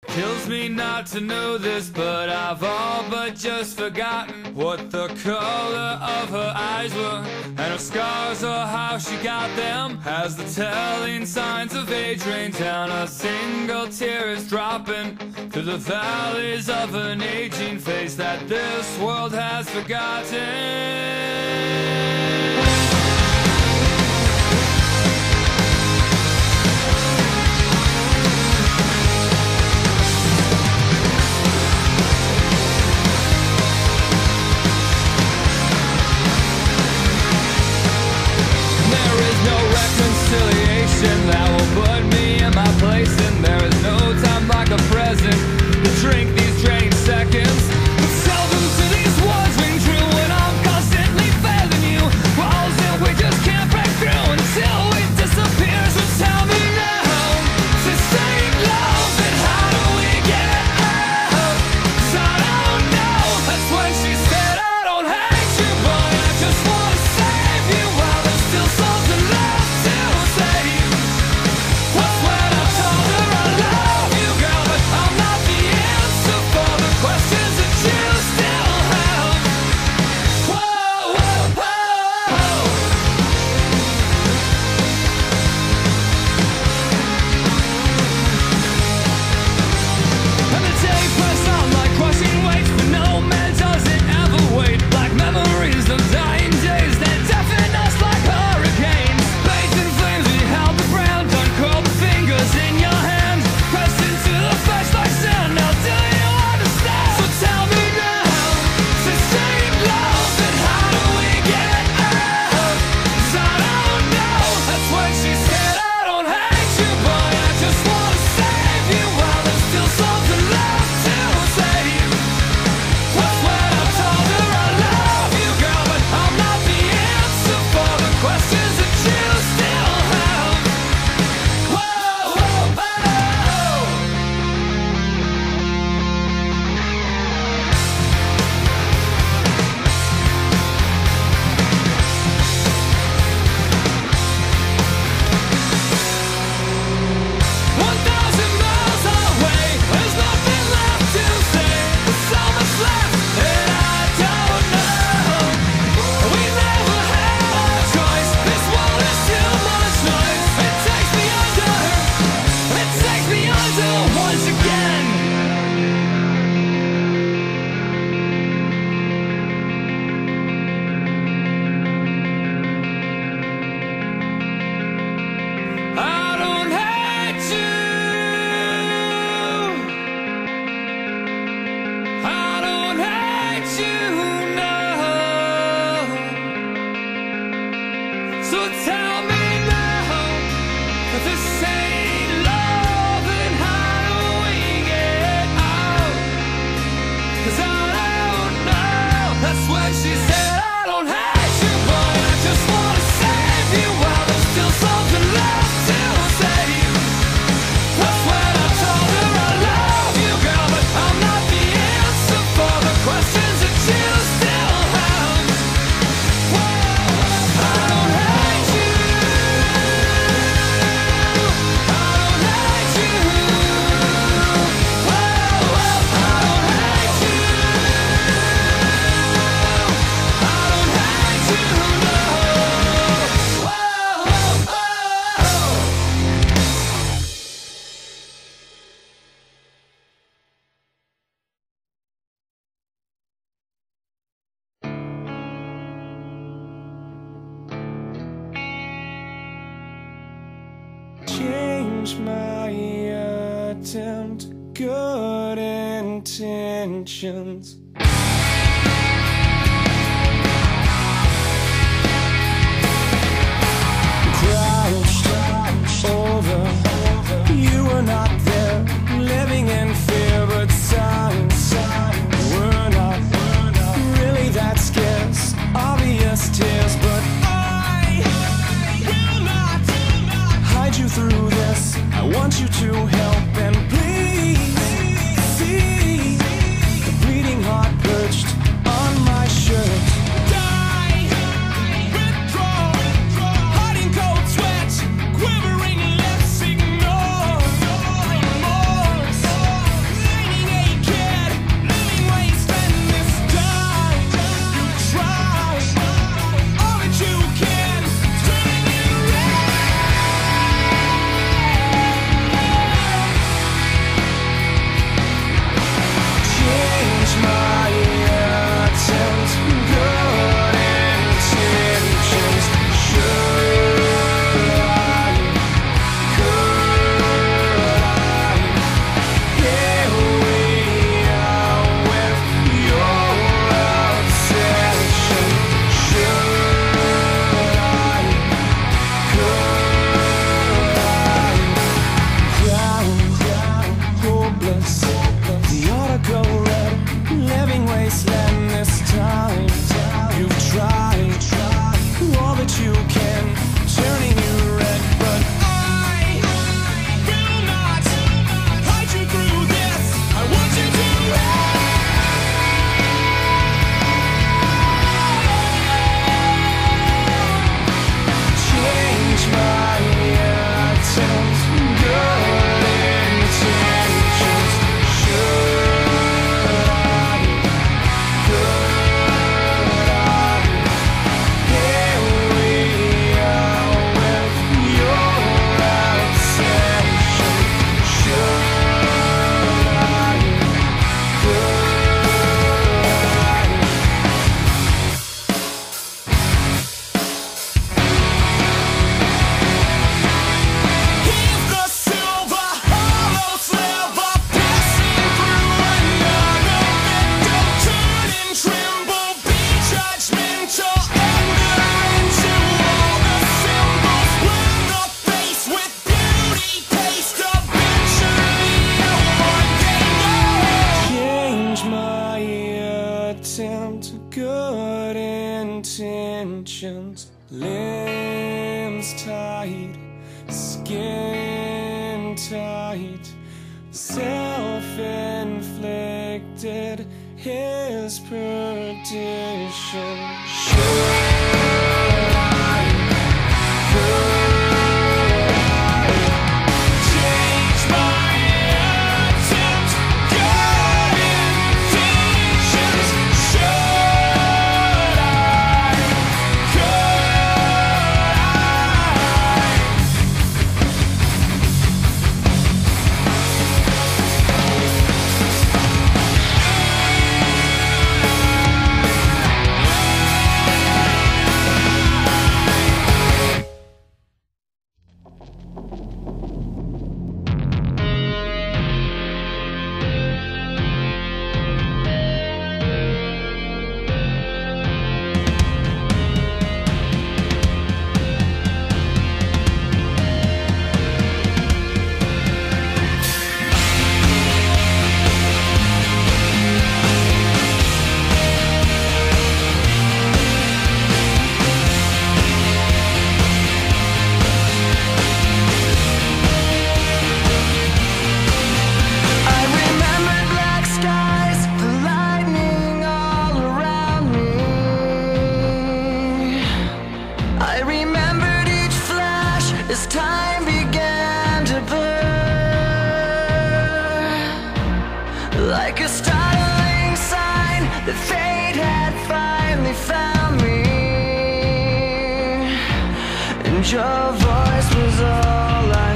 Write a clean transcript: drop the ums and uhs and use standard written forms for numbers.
Kills me not to know this, but I've all but just forgotten what the color of her eyes were, and her scars or how she got them. As the telling signs of age rain down, a single tear is dropping through the valleys of an aging face that this world has forgotten. That will put me in my place, and there is no time like the present to drink these draining seconds. But seldom do these words ring true when I'm constantly failing you. Walls that we just can't break through until we disappear. So tell me now, sustain love, and how do we get out? 'Cause I don't know. That's when she said I don't hate you, but I just wanna save you while there's still something left to say. Change my attempt, good intentions. Crouched over, you were not there, living in fear, but signs were not really that scarce. Obvious tears, but I will not hide you through this. I want you to help, and please see the bleeding heart. intentions. Limbs tight, skin tight, self-inflicted, his perdition. Should I, could I change my attempts, good intentions? Should I, could as time began to blur, like a startling sign that fate had finally found me, and your voice was all I